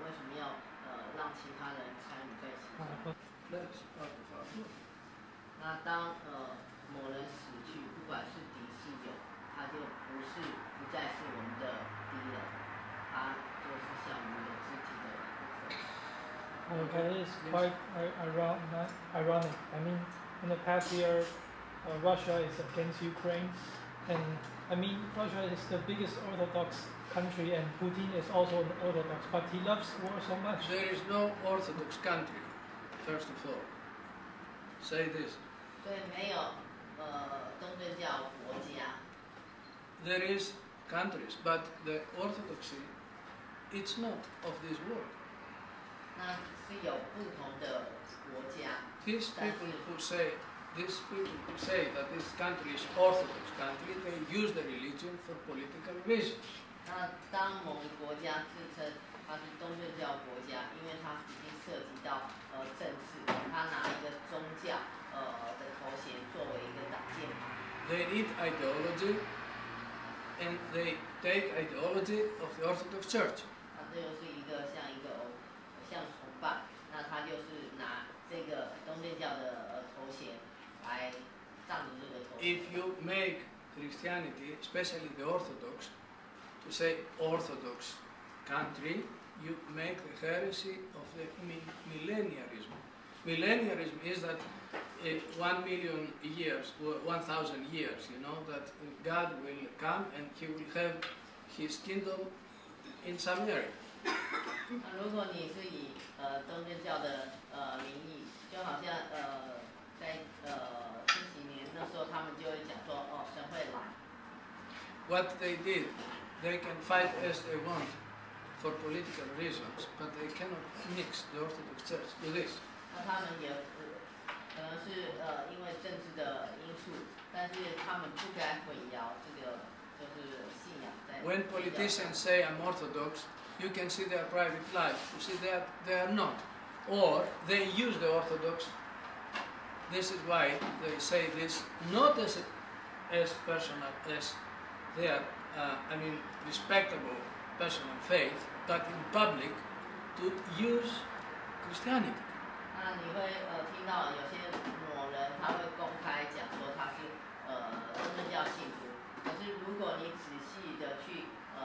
为什么要让其他人参与在其中？那当某人死去，不管是敌是友，他就不再是我们的敌人，他就是像我们的肢体的一部分。 Okay, it's quite ironic. I mean, in the past year, Russia is against Ukraine, and I mean, Russia is the biggest Orthodox country, and Putin is also an Orthodox, but he loves war so much. There is no Orthodox country, first of all. Say this. 所以没有东正教国家。 There is countries, but the Orthodoxy, it's not of this world. 那是有不同的国家。 These people who say that this country is Orthodox country, they use the religion for political reasons. 那当某个国家自称它是东正教国家，因为它已经涉及到政治，它拿一个宗教的头衔作为一个挡箭牌。 They need ideology, and they take ideology of the Orthodox Church. 那这就是一个像崇拜，那他就是拿这个东正教的头衔来仗着这个头衔。 If you make Christianity, especially the Orthodox, to say Orthodox country, you make the heresy of the millenniarism. Millenniarism is that 1 million years, 1,000 years, you know, that God will come and He will have His kingdom in some area. 那如果你是以东正教的名义，就好像在千禧年那时候，他们就会讲说，神会来。 What they did, they can fight as they want for political reasons, but they cannot mix the Orthodox Church to this. 那他们也可能是因为政治的因素，但是他们不该混淆这个就是信仰在。 When politicians say I'm Orthodox, you can see their private life. You see that they are not, or they use the Orthodox. This is why they say this not as personal as their, respectable personal faith, but in public to use Christianity. 那你会听到有些某人他会公开讲说他是东正教信徒，可是如果你仔细的去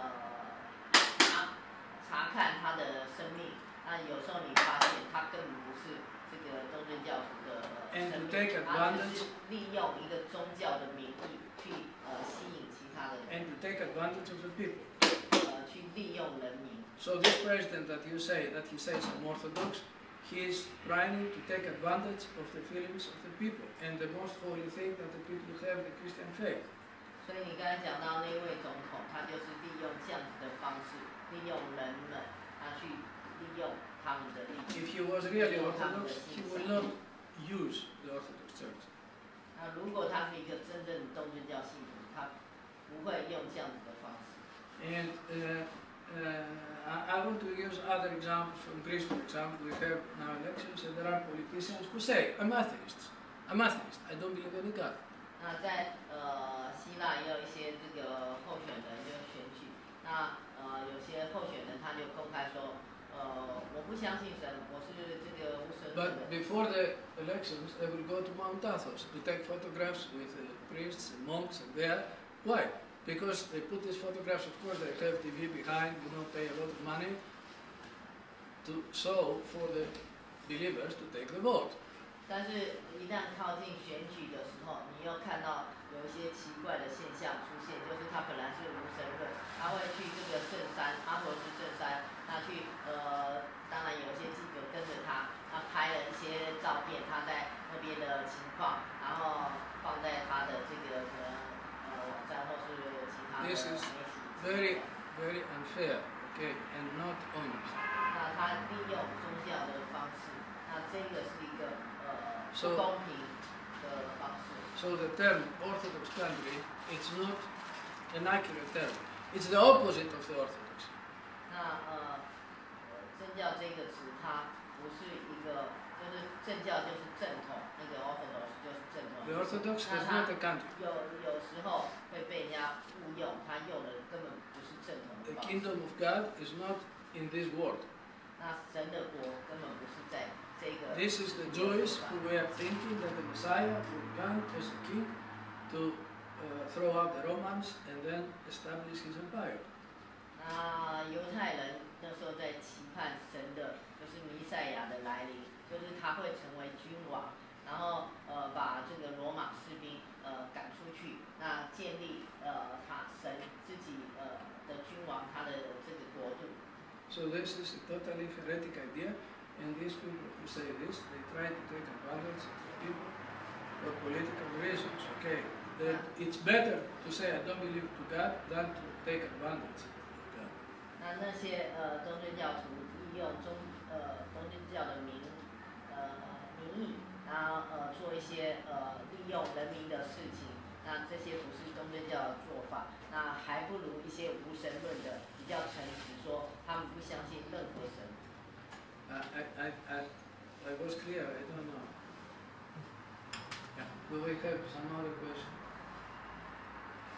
查看他的生命，那有时候你发现他根本不是这个东正教徒的生命，他只是利用一个宗教的名义去吸引其他的人。 And to take advantage of the people. 去利用人民。 So this president that you say that he says I'm Orthodox, he is trying to take advantage of the feelings of the people and the most holy thing that the people have, the Christian faith. 所以你刚才讲到那位总统，他就是利用这样子的方式，利用人们，他去利用他们的利益。 If he was really Orthodox, he would not use the Orthodox Church. 那如果他是一个真正的东正教信徒，他不会用这样子的方式。 And I want to use other examples from Greece, for example. We have now elections and there are politicians who say, I'm atheist, I don't believe in God. 那在希腊也有一些这个候选人就选举，那有些候选人他就公开说，我不相信神，我是这个无神论的。 But before the elections, they will go to Mount Athos to take photographs with priests and monks and there. Why? Because they put these photographs, of course, they have TV behind, pay a lot of money to show for the believers to take the vote. 但是，一旦靠近选举的时候，你又看到有一些奇怪的现象出现，就是他本来是无神论，他会去这个圣山阿佛斯圣山，他去当然有一些记者跟着他，他拍了一些照片，他在那边的情况，然后放在他的这个网站或是其他的。 This is very, very unfair, okay, and not honest. 那他利用宗教的方式，那这个是一个不公平的方式。 So the term Orthodox country, it's not an accurate term. It's the opposite of the Orthodox. 那政教这个词，它不是一个，就是政教就是正统，那个 Orthodox 就是正统。 The Orthodox is not a country. 有时候会被人家误用，他用的根本不是正统的方式。 The kingdom of God is not in this world. 那那神的国根本不是在这个。 This is the Jews who were thinking that the Messiah would come as a king to throw out the Romans and then establish his empire. 那犹太人那时候在期盼神的，就是弥赛亚的来临，就是他会成为君王，然后把这个罗马士兵赶出去，那建立他神自己的君王，他的这个国度。 So this is a totally heretic idea, and these people who say this, they try to take advantage of the people for political reasons. Okay, it's better to say I don't believe to God than to take advantage of God. 那些东正教徒利用东正教的名义，然后做一些利用人民的事情，那这些不是东正教的做法，那还不如一些无神论的比较诚实，说他们不相信任何神。 I was clear. I don't know. Yeah. Do we have some other question?